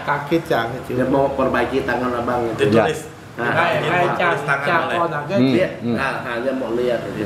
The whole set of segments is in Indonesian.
kaki jangan itu. Dia mau perbaiki tangan abang itu. Ditulis. Jangan orang Dia, dia mau lihat itu.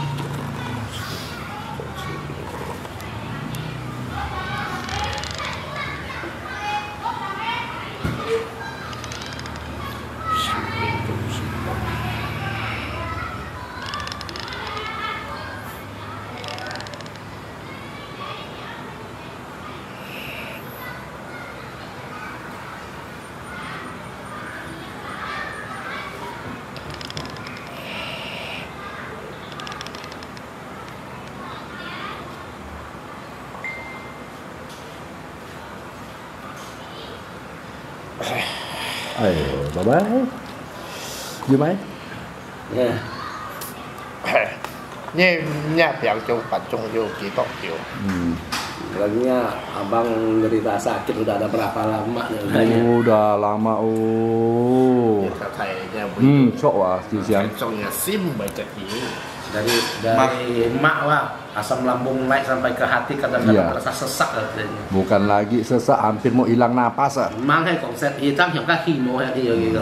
Bye bye. Như mấy? Nya biar jauh pacung jauh kita jauh. Bilangnya abang derita sakit udah ada berapa lama nih? Udah lama sok wah siang. Pacungnya sim baca itu. Dari emak lah, asam lambung naik sampai ke hati kadang-kadang terasa sesak katanya. Bukan lagi sesak, hampir mau hilang napas ah. Mang hay konsep hitam yang kaki mau gitu gitu.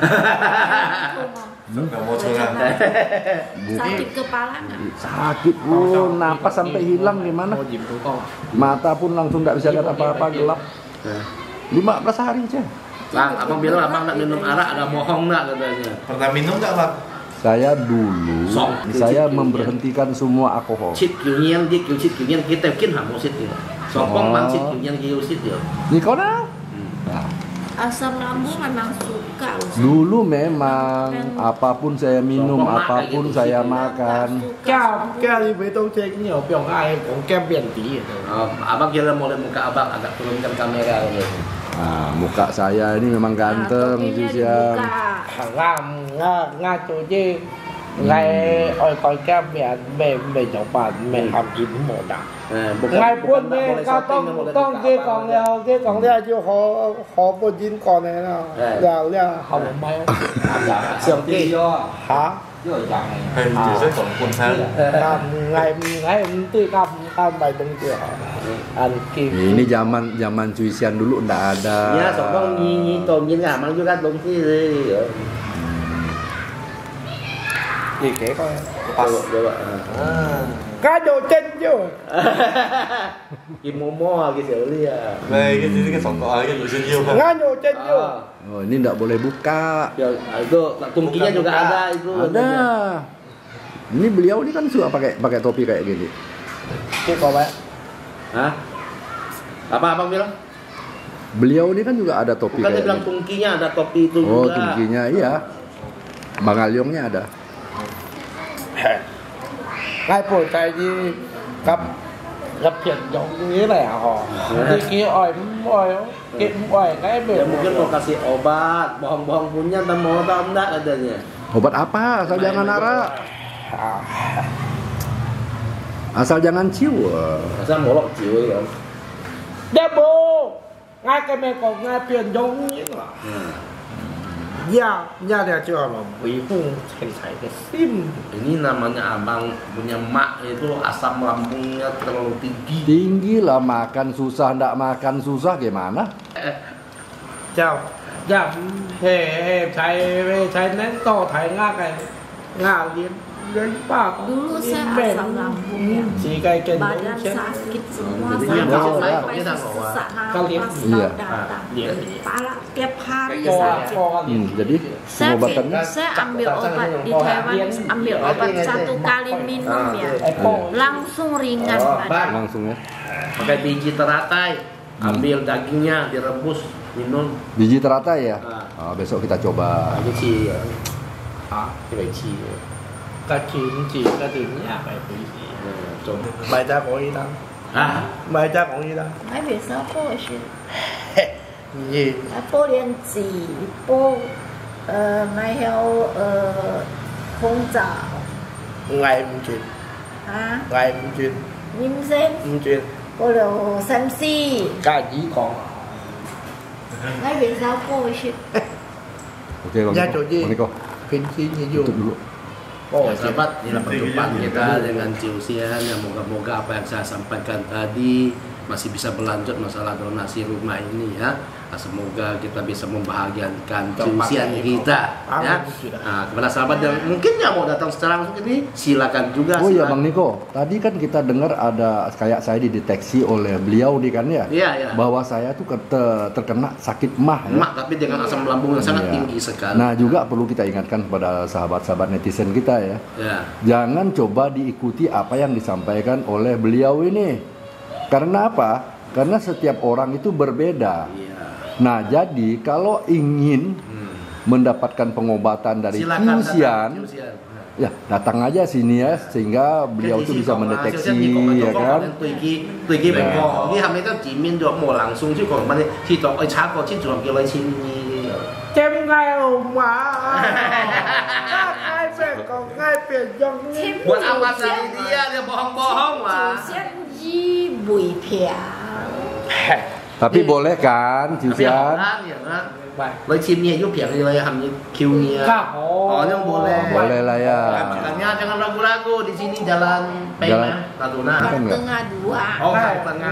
Sakit kepala nggak? Sakit napas sampai hilang gimana? Mata pun langsung nggak bisa lihat apa-apa, gelap. 15 hari aja. Bang, abang bilang abang nak minum arak, ada bohong nggak katanya? Pernah minum nggak bang? Saya dulu, saya memberhentikan semua alkohol. Chit kiunya dia chit kiunya kita mungkin mau sit gitu. Sopong bang chit kiunya kiu sit ya. Ni kau nak? Asam lambung memang suka. Dulu memang apapun saya minum, apapun saya makan. Kau ibu itu cek nhiều biang ai cũng kem biển tí. Abang kira mau lihat muka abang agak turunkan kamera gitu. Nah, muka saya ini memang ganteng sih siang. Nga chỗ gì ngay oi coi kem biển về chỗ bạn mình làm gì cũng một đạn. Ngay buôn đi, cao tông kia còn leo chứ họ buôn chín còn này nào. Leo hỏng máy. Sườn kia hả? Hay chỉ rất còn cuốn sáng. Ngày itu kan bài tung kia. Ini zaman Cuisian dulu ndak ada. Ya, sopong nyi tôm nhìn ngả mang juga tung kia. Gì kể coi. Coba. Cá đồ chân chứ. Kim Momo gitu ya. Đây cái phòng cọ cái nội dung yêu không? Cá đồ chân chứ. Oh, ini ndak boleh buka. Ya, itu tungkinya juga ada itu. Ada. Ini beliau ini kan suka pakai topi kayak gini. Cái có bạn. Hah? Apa abang bilang? Beliau ini kan juga ada topi Bukan dia kayak bilang gini. tungkinya ada topi itu Oh, juga. tungkinya iya. Bang Alyongnya ada. Ngay buổi tại vì gặp chuyện giống như này họ đi kia ỏi cái Ya mungkin mau kasih obat, bohong-bohong punya, tak mau tahu enggak katanya. Obat apa? Asal jangan arak. Asal jangan ciu. Masa molok ciu ya. Đeo bố ngay cái mẹ có ngay chuyện giống như là nhà dia chưa mà bị hung thành cái sim. Ini namanya abang punya mak itu asam lambungnya terlalu tinggi. Tinggi lah, makan susah, ndak makan susah gimana? Chào. Dạ thầy nén to thầy ngà liên đến ba Dulu saya asam lambung ya. chỉ cái Badan sakit semua, Iya, sampai iya, sesak kalian nafas, iya. datang. Kepala tiap hari po sakit. Jadi pengobatannya Saya ambil obat di Taiwan, ambil obat 1 kali minum ya, langsung ringan badan. langsung ya. Pakai biji teratai, ambil dagingnya direbus, minum. Biji teratai ya? Besok kita coba. Lagi sih ya. cái chi cái chuyện gì cái chuyện nhà bài bị gì bài ta có gì đâu bài ta có gì đâu 还别说过去， gì 波莲子，波还有红枣 ngày không chuyện 啊， ngày không chuyện 人参， không chuyện 波了山西， cái gì còn 还别说过去。 Oke, Bang Ya, Niko. Coji. Bang Niko, Pincinya tutup juga dulu. Oh, sahabat, inilah perjumpaan kita dengan Ciusian yang moga-moga apa yang saya sampaikan tadi masih bisa berlanjut masalah donasi rumah ini ya. Semoga kita bisa membahagiakan Ciusian kita ya. Nah, kepada sahabat yang mungkin yang mau datang secara langsung ini silakan juga. Oh iya Bang Niko, tadi kan kita dengar ada kayak saya dideteksi oleh beliau nih kan ya. Iya. Bahwa saya tuh terkena sakit emah ya. Emah tapi dengan asam lambung yang sangat tinggi sekali. Nah juga perlu kita ingatkan kepada sahabat-sahabat netizen kita ya. Jangan coba diikuti apa yang disampaikan oleh beliau ini. Karena apa? Karena setiap orang itu berbeda. Nah jadi kalau ingin mendapatkan pengobatan dari Ciusian, ya datang aja sini ya, sehingga beliau itu bisa mendeteksi ya kan. Buat apa tadi dia bohong-bohong lah. Tapi boleh kan Ciusian? Lấy chim nia giúp việc đi hầm Q nia. Yang boleh. Boleh lah ya. Jangan ragu-ragu di sini jalan Pema Natuna. Tengah 2. Oh, tengah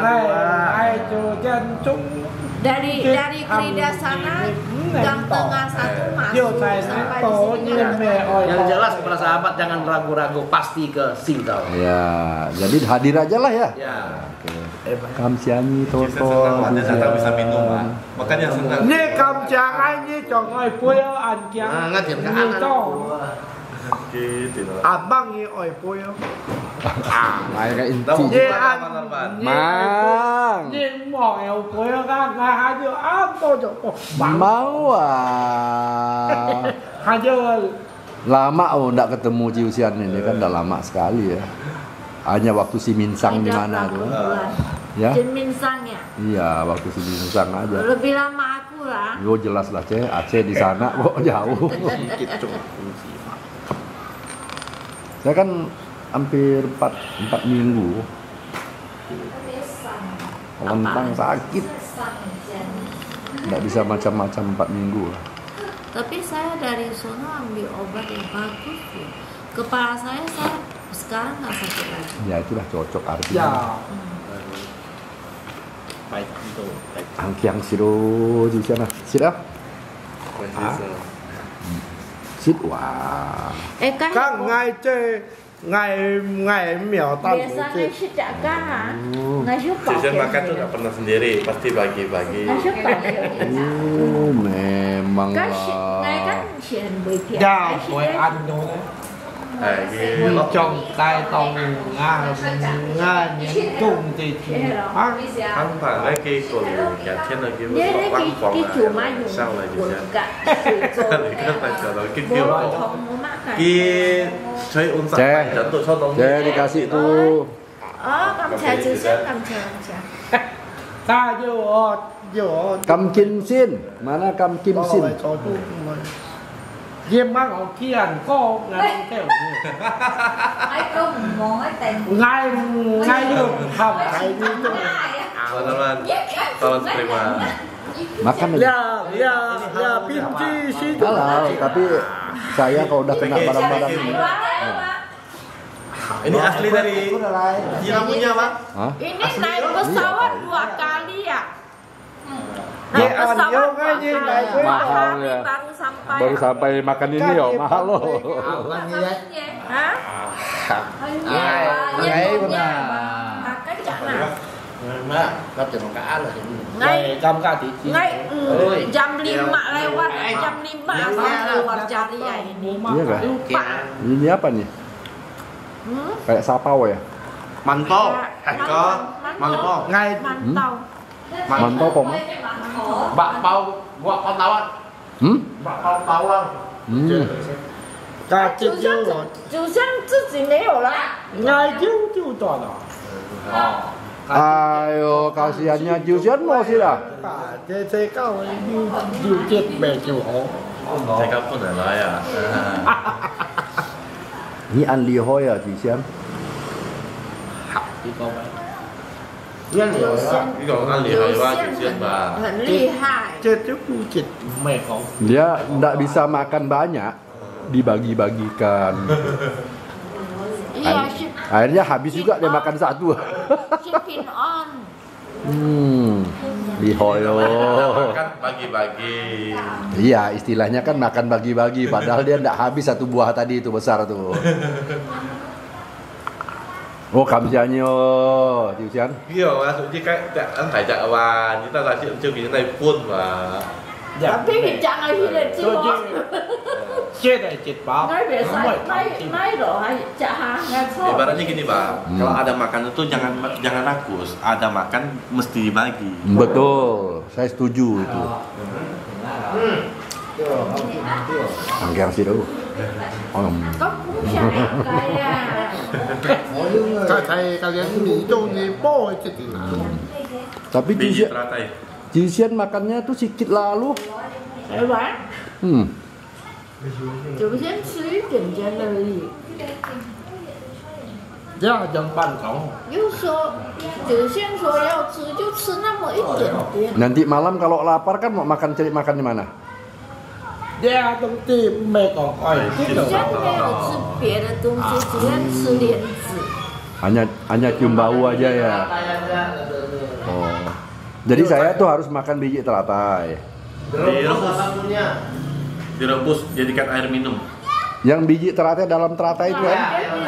2. Dari Krida sana gang tengah 1 masuk sampai di sini. Yang jelas kepada sahabat jangan ragu-ragu, pasti ke Singkau. Ya, jadi hadir aja lah ya. Ya. Kamsiani Toto. Datang bisa minum, Pak. Makanya senang. Ini kamsiani chồng ơi bôi ăn kiang. Nggak tiap kan Gitu loh. Abang ini oi bôi. Kayak inti. Ini ăn. Mang. Ini mau oi bôi kan nggak hanya apa tuh. Mau ah. Hanya Lama enggak ketemu Ciusian ini kan udah lama sekali ya. Hanya waktu si Minsang di mana tuh? Ya? Minsang ya? Iya, waktu si Minsang aja. Lebih lama aku lah. Yo jelas lah Aceh di sana kok jauh. Saya kan hampir 4 minggu. Lentang sakit. Nggak bisa macam-macam 4 minggu lah. Tapi saya dari sana ambil obat yang bagus ya. Kepala saya sekarang nggak sakit lagi. Ya itulah cocok artinya. ya. Baik, itu. Baik. Angkiang siro di sana. Sira? Sit wah. Các ngày chơi ngày miểu tan biasanya sih kan nggak suka. Ciusian makan tuh nggak pernah sendiri, pasti bagi-bagi. Nggak suka. Memang Kan ngày lah. kan chuyện bồi thiện. Dạ, tôi ăn thôi. Gitu. Trong tay tông Nga những chung thì ăn. Không phải lấy cái cồn nhà thiên là cái Nhớ đấy văn phòng cái chủ mà là dùng sau này của Ciusian. cả sử dụng Thì cái tài trợ đó cái kêu vô cổ. không có mắc này. Cái chơi uống sạch Cek. dẫn tụi sau đó. Saya dikasih tuh. Kamcha Ciusian kamcha. Ta vô Kam Kim Sin. Mana Kam Kim Sin? Diêm mắt họ kia có ngày theo Ai không nói tình. ngay được không phải như thế. Teman-teman, tolong terima. Makan aja. Ya pinci sih. Halal, tapi saya kalau udah kena barang-barang ini. Ini asli dari Cina punya, Pak. Hah? Ini naik pesawat 2 kali ya. Ye Naik on pesawat yo kan ye naik dua mahal hari ya. baru sampai. Baru sampai makan ini yo, mahal loh. Hah? Ngay benar. Makan jangan. Mak, kau jangan kaan lah. Ngay Cam ka thì chi. ngay jam 5 lewat jam 5 asal keluar cari ya ini. Iya kah? Lupa. Ini apa nih? Kayak sapau ya? Mantau. Mantau. Ngay Mantau. Mantau kok mah? Bakpao, buat kau tawar. Bakpao tawar. ka chi vô rồi. 主香自己没有了。 Ngay就到了。 Ayo, kasihannya Ciusian mau sih dah. Thế cao điều chết bè chiều hổ. Thầy cấp có thể nói à? Ini ăn lì hoi à Ciusian? Đi con ấy. Cái còn ăn lì hơi quá Ciusian bà. 很厉害。 Chết trước chết mẹ không. Dia tidak bisa makan banyak, dibagi-bagikan. Iya, Akhirnya habis juga dia makan satu. Chicken on. Lihoyo. Makan bagi-bagi. Iya, istilahnya kan makan bagi-bagi, padahal dia tidak habis satu buah tadi itu besar tuh. Oh, kamsianyo, Tiusian. Iya, maksudnya kayak phải chạy vào, chúng ta là chưa bị này phun và Tapi jangan hilang jiwa. Chết này chết báo. Ngay biasa, ngay loh, jangan ngasih. ibaratnya gini bang, kalau ada makan itu jangan rakus, ada makan mesti dibagi. Betul, saya setuju itu. Angker sih dulu. Kau pun siapa kaya? Kayak kalian ini itu nipo itu. Tapi Biji teratai. Jisian makannya tuh sedikit lalu. 来玩， 首先吃一点点而已。 Ya jangan kamu. 又说，首先说要吃就吃那么一点点。 Nanti malam kalau lapar kan mau cari makan di mana? Dia nanti mereka koi. 首先没有吃别的东西，只要吃莲子。 Hanya cium bau aja ya. Oh. Jadi saya tuh harus makan biji teratai. Direbus jadikan air minum. Yang biji teratai dalam teratai itu kan?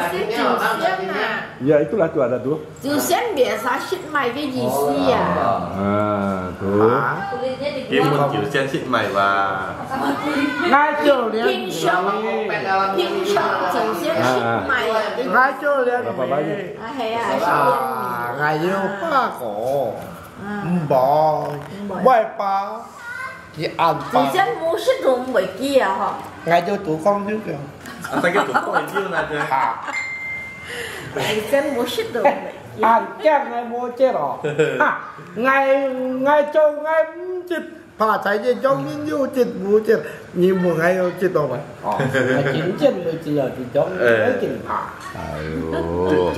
Ya itulah tuh ada tuh. 首先biasa shit 买个意思呀。 Tuh. Kim một kiểu sen xịn mày và Ngay chỗ liền. 平时首先 shit 买。 Ngay chỗ liền. Berapa banyak? 系啊， Ngay yêu ba cổ. Bò. Quay ba. Chỉ ăn 首 ba. 先冇识种未记啊嗬。 Ngay chỗ tủ con trước kìa. anh ta kêu tụi con chiêu là 首先冇识种未记。 Ăn kem ngay mua chết rồi. Ngay chỗ ngay chết. Phá chạy trên trong những yêu chết bố chết. Nhưng mà ngay yêu chết đâu mày. Chính chân rồi chỉ là thì chỗ. Chính phá. Ayo.